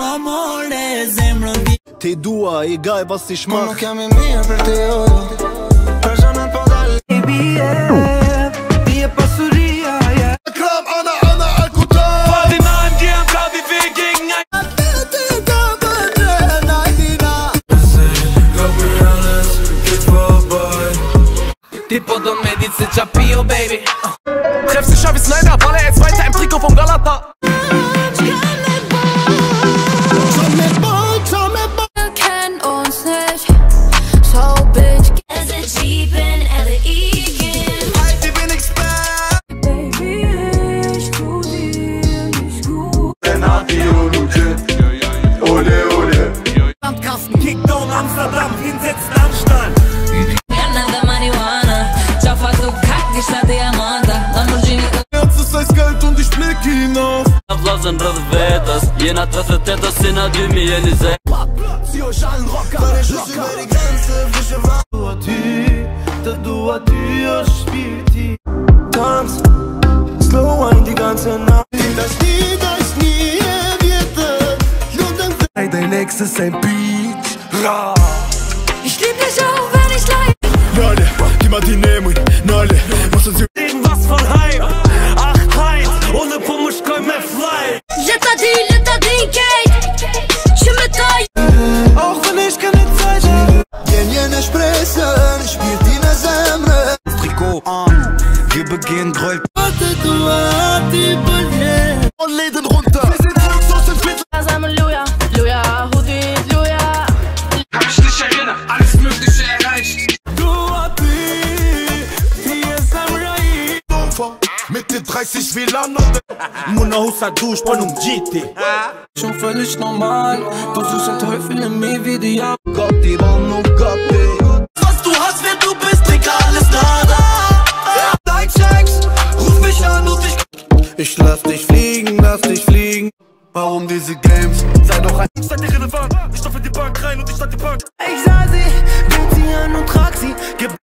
Amore, zemrën di Ti dua, i gaj pas ti shmak Nuk jam I mirë për te personal po dal Ti e pasuria Kram ana al-kutar Fadi na MGM ka vi viking Die Bodo Medici Chapio, baby. Treffst du Xavi Snyder, weil er jetzt weiter im Trikot vom Galata. Kennt uns nicht, so bitch. Es ist Jeep in L.E.G. Ich bin Expert Baby, ich tu dir nicht gut. Renati Uluce Ole ole Landkasten, Kickdown, Amsterdam, hinsetzen am Stand. Nada Marihuana, já faz o caco de está diamante. Lamborghini. Ganzes heißt Geld und ich blick hinauf Blasen vetas, jena treffe tetas, sina du mi jeni se Zieh euch allen Rocker Meine Schlüsse über die Grenze, frische Wasser Da du a dir spielt die Tanz, slow wine die ganze Nacht Das nie wird Dein nächstes ist ein Beach Ra Ich lieb dich auch, wenn ich leid. Nale, gib mal die Nemo Nale, muss uns Irgendwas von Hype, 8-1, ohne Pummisch kein mehr fly. Leta di Kate, je me taille. Auch wenn ich keine Zeit hab Jene Spressen, ich spiel die ne Semre Trikot an, wir begehen Gräuel Und Läden runter Wir sind Luxus im Viertel Luja, Luja, Hoodie, Luja. Kann mich nicht erinnern, alles Mögliche erreicht. Mit den 30 WLAN Muna Husa Dusch, Bonum GT Schon völlig normal, du suchst einen Teufel in mir wie die Jahre Gotti, Bono, Gotti Was du hast, wer du bist, Digga, alles nada Dein Sex, ruf mich an und ich lass dich fliegen Warum diese Games? Sei doch ein Seid irrelevant, ich stopfe die Bank rein und ich starte die Bank. Ich sah sie, bild sie an und trag sie, gib